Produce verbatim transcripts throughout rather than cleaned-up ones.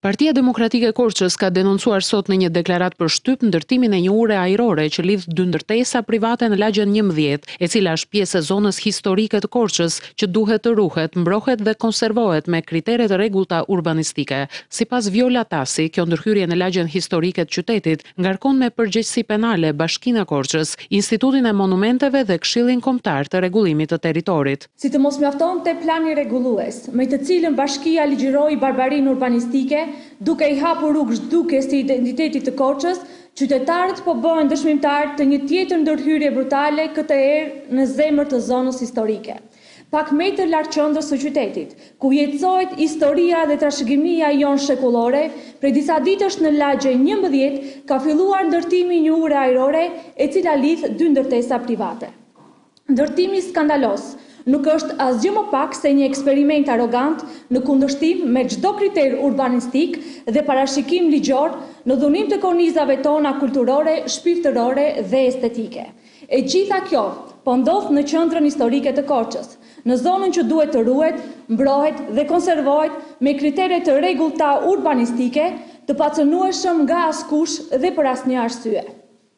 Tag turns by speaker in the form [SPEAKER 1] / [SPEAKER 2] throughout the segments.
[SPEAKER 1] Partia Demokratike e Korçës ka denoncuar sot në një deklaratë për shtyp ndërtimin e një ure ajrore që lidh dy ndërtesa private në lagjen njëmbëdhjetë, e cila është pjesë e zonës historike të Korçës, që duhet të ruhet, mbrohet dhe konservohet me kritere të rregullta urbanistike. Sipas Viola Tasi, kjo ndërhyrje në lagjen historike të qytetit ngarkon me përgjegjësi penale Bashkinë e Korçës, Institutin e Monumenteve dhe Këshillin Kombëtar të Rregullimit të Territorit.
[SPEAKER 2] Si të mos mjaftonte plani rregullues, me të cilën bashkia ligjëroi barbarinë urbanistike, duke i hapur rrugë zhdukjes të identitetit të Korçës, qytetarët po bëhen dëshmimtar të një tjetër ndërhyrje brutale, këtë herë në zemër të zonës historike. Pak metër larg qendrës së qytetit, ku jetësohet historia dhe trashëgimia jonë shekullore, prej disa ditësh në lagje njëmbëdhjetë ka filluar ndërtimi një ure ajrore e cila lidh dy ndërtesa private. Ndërtimi skandalos nuk është asgjë më pak se një eksperiment arrogant në kundërshtim me çdo kriter urbanistik dhe parashikim ligjor në dhunim të kornizave tona kulturore, shpirtërore dhe estetike. E gjitha kjo po ndodh në qendrën historike të Korçës, në zonën që duhet të ruhet, mbrohet dhe konservohet me kritere të rregullta urbanistike, të pacënueshëm nga askush dhe për asnjë arsye.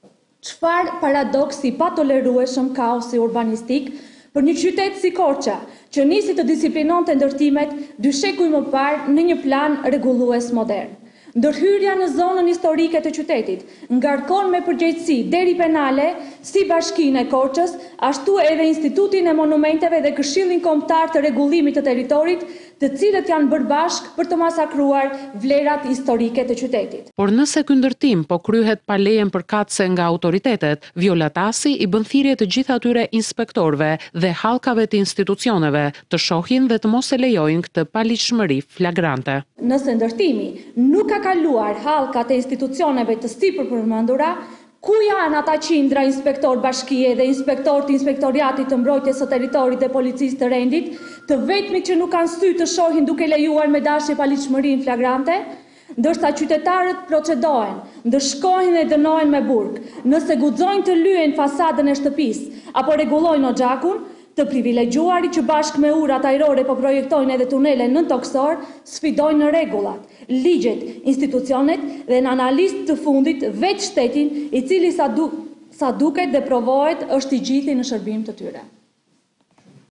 [SPEAKER 2] Çfarë paradoksi pa tolerueshëm kaosi urbanistik për një qytet si Korça, që nisi të disiplinonte ndërtimet dy shekuj më parë në një plan rregullues modern. Ndërhyrja në zonën historike të qytetit ngarkon me përgjegjësi deri penale si Bashkinë e Korçës, ashtu edhe Institutin e Monumenteve dhe Këshillin Kombëtar të Rregullimit të Territorit, të cilët janë bërë bashkë për të masakruar vlerat historike të qytetit.
[SPEAKER 1] Por nëse ky ndërtim po kryhet pa lejen përkatëse nga autoritetet, Viola Tasi i bën thirrje të gjithë atyre inspektorëve dhe hallkave të institucioneve të shohin dhe të mos e lejojnë këtë paligjshmëri flagrante.
[SPEAKER 2] Nëse ndërtimi nuk ka kaluar hallkat e institucioneve të sipërpërmendura, ku janë ata qindra inspektor bashkie dhe inspektor të inspektoriatit të mbrojtjes së territorit dhe policisë të rendit, të vetmit që nuk kanë sy të shohin duke lejuar me dashje paligjshmërinë flagrante, ndërsa qytetarët procedohen, ndëshkohen dhe dënohen me burg, nëse guxojnë të lyejnë fasadën e shtëpisë apo rregullojnë oxhakun, të privilegjuarit që bashkë me urat ajrore po projektojnë edhe tunele nën toksor, sfidojnë në rregullat, ligjet, institucionet dhe në analistë të fundit vetë shtetin, i cili sa, du sa duket dhe provohet është i gjithi në shërbim të tyre.